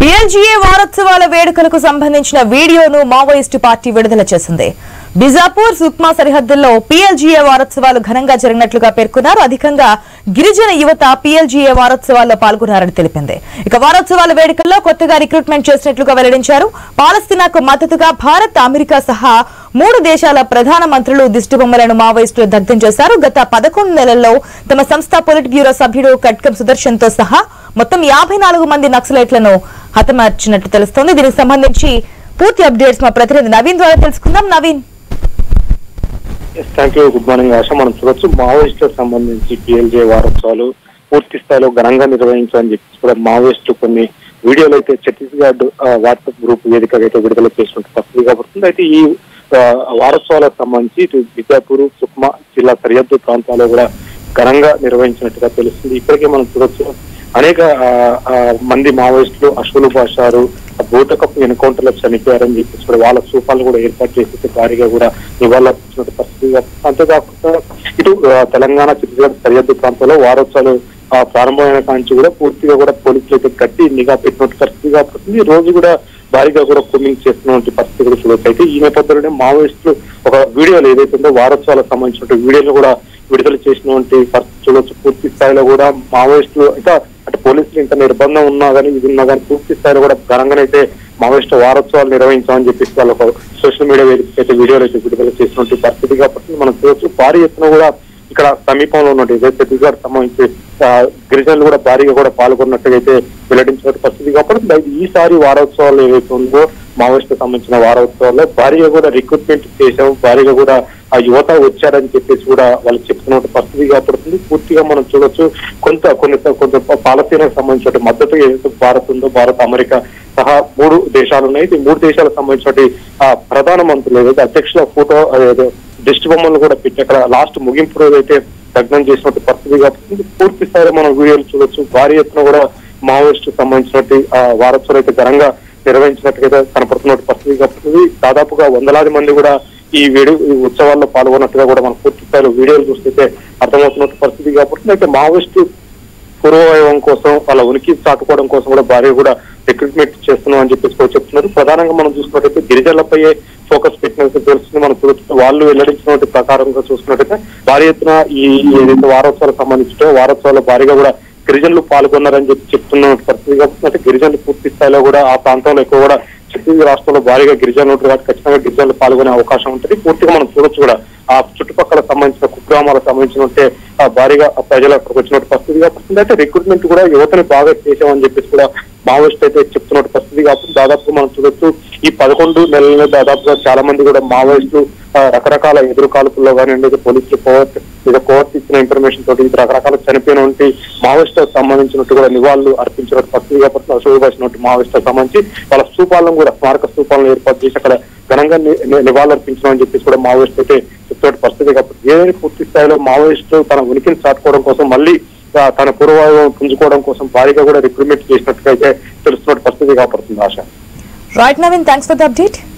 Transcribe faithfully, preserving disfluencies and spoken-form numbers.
PLGA వారోత్సవాల వేడుకలకు సంబంధించిన వీడియోను మావోయిస్టు పార్టీ విడుదల చేసింది. బిజాపూర్ సుక్మా సరిహద్దుల్లో పీఎల్జీఏ వారోత్సవాలు ఘనంగా జరిగినట్లుగా పేర్కొన్నారు. అధికంగా గిరిజన యువత పీఎల్జీఏ వారోత్సవాల్లో పాల్గొన్నారని తెలిపింది. ఇక వారోత్సవాల వేడుకల్లో కొత్తగా రిక్రూట్మెంట్ చేసినట్లుగా వెల్లడించారు. పాలస్తీనాకు మద్దతుగా భారత్, అమెరికా సహా మూడు దేశాల ప్రధాన మంత్రులు దిష్టిబొమ్మలను మావోయిస్టులు దగ్ధం చేశారు. గత పదకొండు నెలల్లో తమ సంస్థ పొలిట్ బ్యూరో సభ్యుడు కట్కం సుదర్శన్ తో సహా మొత్తం యాభై నాలుగు మంది నక్సలైట్లను హతమార్చినట్టు తెలుస్తోంది. దీనికి సంబంధించి పూర్తి అప్డేట్స్ మా ప్రతినిధి నవీన్ ద్వారా తెలుసుకుందాం. Naveen, thank you. Good morning Asha. మనం చూడొచ్చు, మావోయిస్టులకు సంబంధించి పీఎల్జే వారోత్సవాలు పూర్తి స్థాయిలో ఘనంగా నిర్వహించాలని చెప్పి కూడా మావోయిస్టులు కొన్ని వీడియోలు అయితే ఛత్తీస్గఢ్ వాట్సాప్ గ్రూప్ వేదికగా అయితే విడుదల చేసినట్టు పరిస్థితి కాబడుతుంది. అయితే ఈ వారోత్సవాలకు సంబంధించి ఇటు బిజాపూర్, సుక్మా జిల్లా సరిహద్దు ప్రాంతాల్లో కూడా ఘనంగా నిర్వహించినట్టుగా తెలుస్తుంది. ఇప్పటికే మనం చూడొచ్చు, అనేక మంది మావోయిస్టులు అశ్వలు భాషారు భూతకప్పు ఎన్కౌంటర్ లో చనిపోయారని చెప్పేసి కూడా వాళ్ళ స్థూపాలు కూడా ఏర్పాటు చేసి భారీగా కూడా నివాళులర్పించిన పరిస్థితి. అంతేకాకుండా ఇటు తెలంగాణ ఛత్తీస్గఢ్ సరిహద్దు ప్రాంతంలో వారోత్సవాలు ప్రారంభమైన కాంచి కూడా పూర్తిగా కూడా పోలీసులు అయితే కట్టి నిఘా పెట్టినట్టు పరిస్థితి కాబట్టి రోజు కూడా భారీగా కూడా కూమింగ్ చేస్తున్నటువంటి పరిస్థితి కూడా చూడవచ్చు. అయితే ఈ నేపథ్యంలోనే మావోయిస్టులు ఒక వీడియోలు ఏదైతే ఉందో వారోత్సవాలకు సంబంధించిన వీడియోలు కూడా విడుదల చేసినటువంటి పరిస్థితి చూడవచ్చు. పూర్తి స్థాయిలో కూడా మావోయిస్టులు ఇంకా అంటే పోలీసులు ఇంత నిర్బంధం ఉన్నా కానీ ఇది ఉన్నా కానీ పూర్తి స్థాయిలో కూడా ఘనంగానైతే మావోయిస్టు వారోత్సవాలు నిర్వహించామని చెప్పేసి వాళ్ళు ఒక సోషల్ మీడియా వేదిక అయితే వీడియోలు అయితే విడుదల చేసినటువంటి పరిస్థితి కాబట్టి మనం చూడవచ్చు. భారీ ఎత్తున కూడా ఇక్కడ సమీపంలో ఉన్నట్టు ఏదైతే ఛత్తీస్గఢ్ సంబంధించి గిరిజనులు కూడా భారీగా కూడా పాల్గొన్నట్టుగా అయితే వెల్లడించిన పరిస్థితి కాబట్టి ఈసారి వారోత్సవాలు ఏవైతే ఉందో మావోయిస్టుకు సంబంధించిన వారోత్సవాల్లో భారీగా కూడా రిక్రూట్మెంట్ చేసాము, భారీగా కూడా ఆ యువత వచ్చారని చెప్పేసి కూడా వాళ్ళు చెప్తున్న పరిస్థితి కాబడుతుంది. పూర్తిగా మనం చూడొచ్చు, కొంత కొన్ని కొంత పాలస్తీనాకు సంబంధించిన మద్దతు ఏదైతే భారత్ ఉందో, భారత్, అమెరికా సహా మూడు దేశాలు ఉన్నాయి. ఈ మూడు దేశాలకు సంబంధించిన ఆ ప్రధాన మంత్రులు ఏదైతే అధ్యక్షుల ఫోటో దిష్టి బొమ్మలు కూడా పెట్టి అక్కడ లాస్ట్ ముగింపు రోజు అయితే దగ్ధం చేసినట్టు పరిస్థితి కాబట్టి పూర్తి స్థాయిలో మనం వీడియోలు చూడొచ్చు. భారీ ఎత్తున కూడా మావోయిస్టు సంబంధించినట్టు ఆ వారోత్సవాలు అయితే ఘనంగా నిర్వహించినట్టుగా కనపడుతున్నట్టు పరిస్థితి కాబట్టి దాదాపుగా వందలాది మంది కూడా ఈ వీడియో ఉత్సవాల్లో పాల్గొన్నట్టుగా కూడా మనం పూర్తి స్థాయిలో వీడియోలు చూస్తే అర్థమవుతున్నట్టు పరిస్థితి కాబట్టి అయితే మావోయిస్టు పూర్వవైభవం కోసం వాళ్ళ ఉనికి చాటుకోవడం కోసం కూడా భారీ కూడా రిక్రూట్మెంట్ చేస్తున్నాం అని చెప్పేసి కూడా చెప్తున్నారు. ప్రధానంగా మనం చూసుకున్నట్టయితే గిరిజనులపై ఫోకస్ పెట్టినట్టు తెలుస్తుంది. మనం చూడొచ్చు, వాళ్ళు వెల్లడించిన ప్రకారంగా చూసుకున్నట్టయితే భారీ ఎత్తున ఈ ఏదైతే వారోత్సవాలకు సంబంధించిన వారోత్సవాల్లో భారీగా కూడా గిరిజనులు పాల్గొన్నారని చెప్పి చెప్తున్న పరిస్థితి కాబట్టి అంటే గిరిజనులు పూర్తి స్థాయిలో కూడా ఆ ప్రాంతంలో ఎక్కువ కూడా ఛత్తీస్గఢ్ రాష్ట్రంలో భారీగా గిరిజనులు ఉంటారు కాబట్టి ఖచ్చితంగా గిరిజనులు పాల్గొనే అవకాశం ఉంటుంది. పూర్తిగా మనం చూడొచ్చు కూడా ఆ చుట్టుపక్కల సంబంధించిన కుగ్రామాలకు సంబంధించిన భారీగా ప్రజలు అక్కడికి వచ్చినట్టు పరిస్థితి కాబట్టి అయితే రిక్రూట్మెంట్ కూడా యువతని బాగా చేసామని చెప్పేసి కూడా మావోయిస్ట్ అయితే చెప్తున్నట్టు పరిస్థితి కాబట్టి దాదాపు మనం చూడొచ్చు, ఈ పదకొండు నెలల్లో దాదాపుగా చాలా మంది కూడా మావోయిస్టులు రకరకాల ఎదురు కాల్పుల్లో కానివ్వండి, పోలీసులు కోవర్ట్ లేదా కోవర్ట్ ఇచ్చిన ఇన్ఫర్మేషన్ తోటి రకరకాల చనిపోయినటువంటి మావోయిస్టులకు సంబంధించినట్టు కూడా నివాళులు అర్పించినట్టు పరిస్థితి కాబట్టి అశోభాసినట్టు మావోయిస్టులకు సంబంధించి వాళ్ళ స్థూపాలను కూడా స్మారక స్థూపాలను ఏర్పాటు చేసి అక్కడ ఘనంగా నివాళులు అర్పించడం చెప్పేసి కూడా మావోయిస్ట్ అయితే చెప్తున్న పరిస్థితి కాబట్టి ఏదైనా పూర్తి స్థాయిలో మావోయిస్టు తన ఉనికిని చాటుకోవడం కోసం మళ్ళీ తన పూర్వవైభవం పుంజుకోవడం కోసం భారీగా కూడా రిక్రూట్మెంట్ చేసినట్టుగా అయితే తెలుస్తున్న పరిస్థితి కాబడుతుంది. Asha. Right Naveen, thanks for the update.